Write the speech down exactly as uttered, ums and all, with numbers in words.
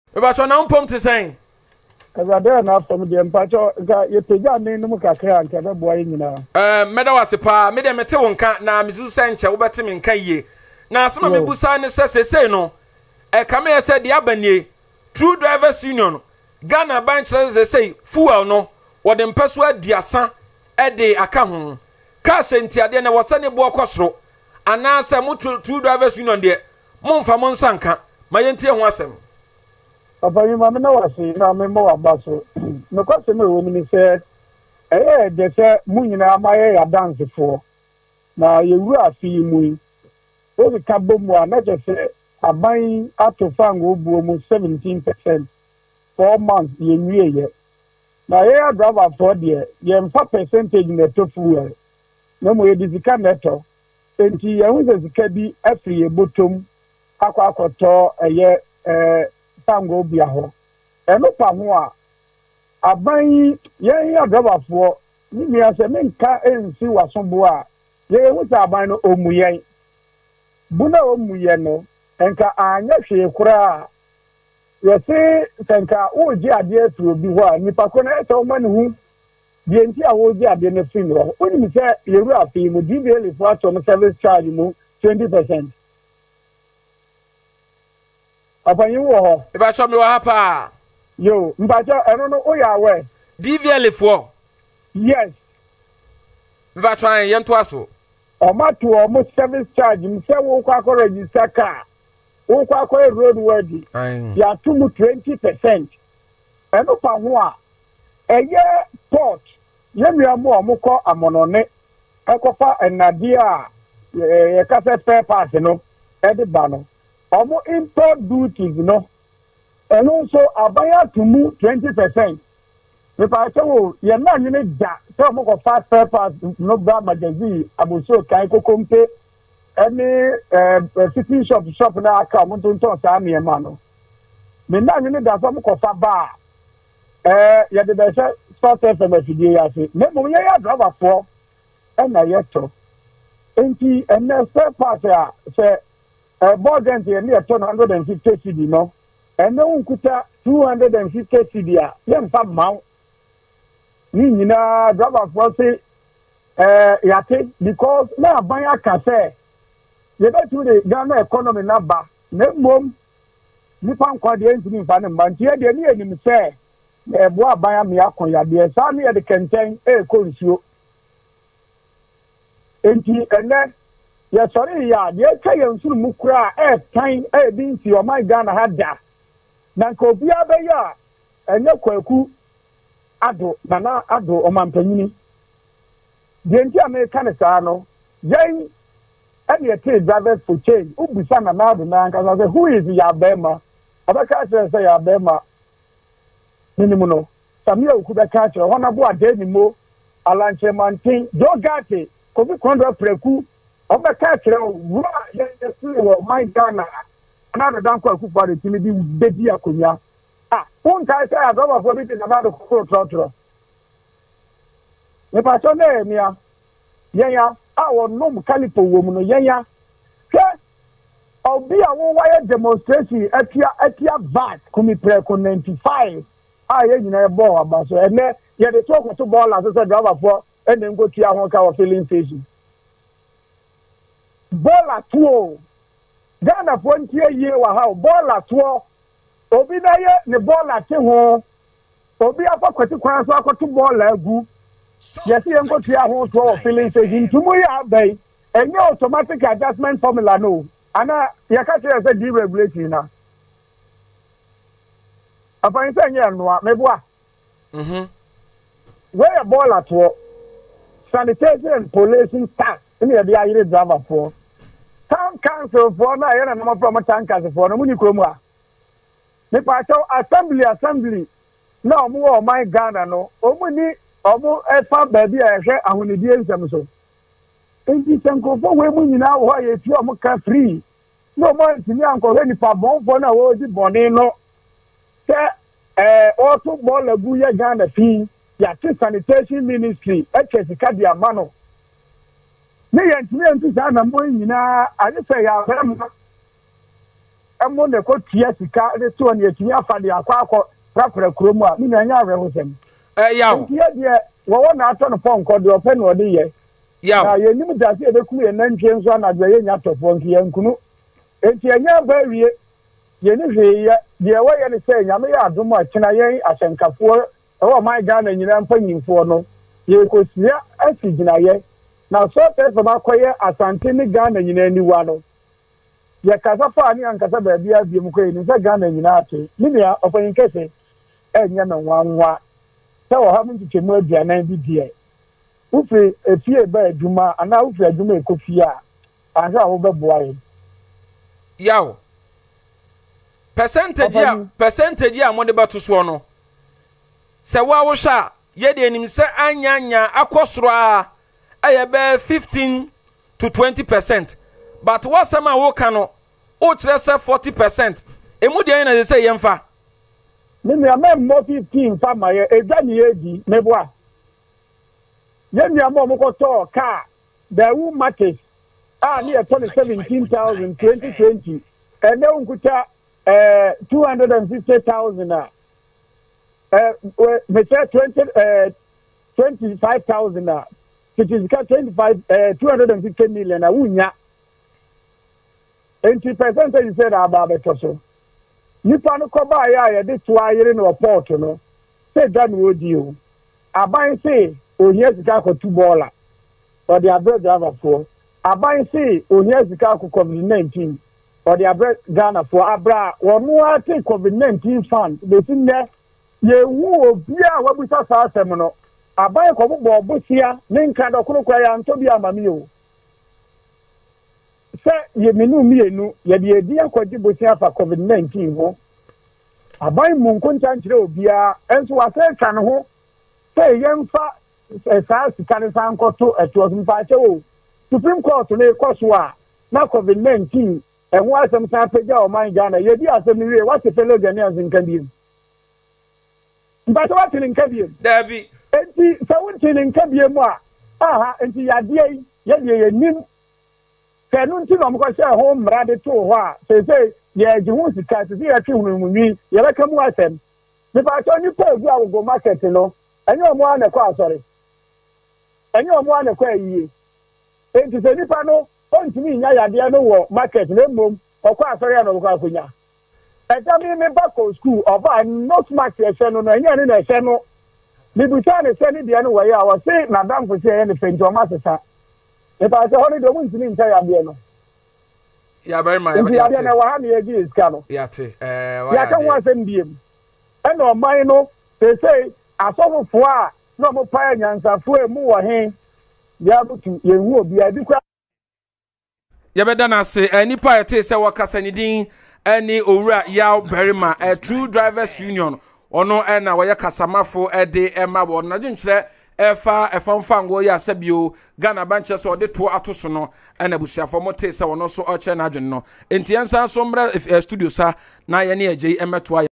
We ba so na mpom te sen. Azade na afom de mpacho ga ye pega ne no kakra anka be boy nyina. Eh meda wase pa me de mete wonka na misu senche wo bete me nka yie. Na asema me busa ne sesese no e kama ye se de abanie True Drivers Union Ghana ban chere say fuel no wo de mpeso aduasa e de aka ho. Ka sentiade na wo se ne bo okosoro. Ana se mo True Drivers Union de mo mfa mo nsanka ma yentie ho asem. Papa mi ma me na wase na me mo abaso. No kwase me wo mi se eh de se mu nyina amaye ya dance fo. Na ye wu afi mu. O bi ka bomu a na je se aban ato fango buo mu seventeen percent. four months ye nwie ye. Na ye ya driver for de ye mfa percentage na to fuel. Na mo ye dizika neto. Enti ye hu ze zika bi afri ye botom akwa akoto eye eh tango bia ho eno pa ho a aban ye ya driver for ni mi ase me nka ensi wasombo a ye hu sa aban no omuyen buna omuyen no enka anya hwe kura ye se enka oji ade aturo bi ho a nipa ko na eto ma ne hu die nti a oji ade ne fin ro oni mi se ye ru afi mu D V L for ato no service charge mu twenty percent. Apa yin wo ho E ba so me wa pa yo mbaja eno no o ya we D V L for yes me ba try yen to aso o ma to o mo service charge mi se wo kwa ko register car wo kwa ko road worthy ya to mu twenty percent eno pa ho a eye port ye mi amo o mo ko amonone ekofa enade a ye ka se spare parts no e de ba no omo import duties no and also abaya to mu twenty percent. If I say oh ye na nyine ja so mo go fast spare parts no bra magazine aboso kai kokompe any eh city shop shop na aka mo to nton sa me ma no me na nyine da so mo ko fa ba eh ye de be say start F M fidie ya se me mo ye ya driver for e na ye to enti and spare parts ya say a budget here near two hundred fifty C D no and no unkuta two hundred fifty C D a yem fa maw ni nyina driver for say eh yate because na ban aka say ye bet to the Ghana economy na ba na mom ni pan kwa de ntini fa ne mba ntie de ni enim say e bo aban am ya kon ya de sa ne de kenten e ko nsuo enti ene ya sorry ya ye ka ye nsuru mukura e tan e bi nti o my Ghana hada na nka obi abeya enye kwaku ado na na ado o mampanyini de nti America ne saa no yen and ye take drivers for change ubisa na na ado na nka say who is ya bema abaka say ya bema minimu no samia okuda ka che hona bo ade ni mo alanche mantin dogate ko bi kondra preku oba ka kire wo ye se wo my Ghana na do dan kwa ku for the team bi bedi akonya ah won kai say adoba for bi na ba do ko tro tro ne pa so na emia yenya a wo nom kalipo wo mu no yenya ke obi a wo wire demonstration atia atia vat kumi preko ninety-five ah ye nyina e ball aba so ene ye de talk to ball as say driver for ene ngo tia ho ka wo filling station bola tuo Ghana for ntie ye wa ha bola tuo obi na ye ne bola te ho obi afakwati kwan so akoto bola agu yes ye ngo tia ho to wo filling station tumu ya bai enye automatic adjustment formula no ana ya ka say say deregulating na apan say nye noa meboa mhm where bola tuo sanitation and policing staff ni e dia yire driver for town council for na yana na from town council for no muni kromu a me pa cho assembly assembly na omo o my Ghana no omo ni omo e fa ba bi a hwe ahonidie nsem so enti sanko fo we mu nyina wo ye ti omo ka free no mo ntini anko he ni pa bon fo na wo di boni no se eh auto ball lagu ye Ghana fi ya ti sanitation ministry e chesika dia mano ne ye ntini entu sa na mo nyina ani se ya bema emo ne ko tia sika de to ne atumi afa de akwa akọ prapra kromu a me nya awe ho sem eh yawo tia de wo wo na ato no ponko de ope no de ye yawo na ye nim da se e be ku ye nantwe nso na de ye nya tofo nki ye nkunu enti enya ba wie ye ne hwe ye de wo ye ne se nya me ya adom a kina ye asenkafo e wo my Ghana nyina mpanyimfo no ye ko sia asigina ye na so te so ba koye Asante ni Ghana nyina niwa no ye kasa fa ani ankasa ba bia bia mu koye ni se Ghana nyina ate ni ne ofanyin kese enya na nwanwa se wo ha mu ntichemu aduanan bi die ufi efie ba aduma ana ufi aduma ekofie a anza wo beboa ye yawo percentage ya percentage ya mo de bato so no se wa wo sha ye de enim se anyanya akosoro a aye be fifteen to twenty percent but what some wo ka no o kire se forty percent emu de na se ye mfa me me am mo fifteen fa ma ye edwa ni edi meboa ye mi am mo ko to car the wu market ah ni e to seventeen thousand twenty twenty and now unkuta eh two hundred fifty thousand ah eh me say twenty eh twenty-five thousand ah it is got twenty-five eh two hundred fifty million ah unya eighty percent you said about beto so nipa no ko ba ya ya de to ayere no port no say dan wo di o aban say ohia sika ko two baller or the abroad driver for aban say ohia sika ko covid nineteen or the abroad Ghana for abra wonu ate covid nineteen fund be tin ne ye wu obi a wabusa sa asem no aban ko bo bosia ne nka do kro kwa ya nto bi amami o se ye menu mienu ye de edi akwaji bosia fa covid nineteen ho aban mu nkonta nkire obi a enso wa se ka ne ho se ye mfa sa sika ne san koto eto mfa che o Supreme Court ne koso a na covid nineteen enwo asem san peja o man Ghana ye di asem wie what the fellow Ghanaians nkan bi mbata what nkan bi dabi enti sa wonti nkan bi mu a aha enti yade yi ye de ye nim kanu nti no mko se ho mra de to ho a se se ye ji hu sika se ye twi hunu munwi ye beka mu asem me pa to ni pa gu agogo market no enye omo ana kwa asori enye omo ana kwa yiye enti se nipa no ontimi nya yade no wo market na mom okwa asori ya no kwa akonya eta mi me back to school oba not market se no no enye ni na se no mi buta ne se ni de no wo ya wo se na dam fo se ye ne penti o ma sesa e pa se ho ni do mu ntimi nta ya de no ya very my ya de na wa ha ne ye gi iska no ya te eh wa ya kan wa se ndiem e no man no se se asofofo a no mo pa nyansafo e mu wo he ya butu ye hu obi a bi kwa ye beda na se nipa ete se wakasa ni din ani owura yaw berima a true drivers union ono e na woye kasamafo e de e ma bo na dwunkyere efa efamfa ngo ya sabio Ghana banche so de to atoso no na busuafo mote se wono so o che na adwen no enti ensan so mra studio sa na ye ne agye emeto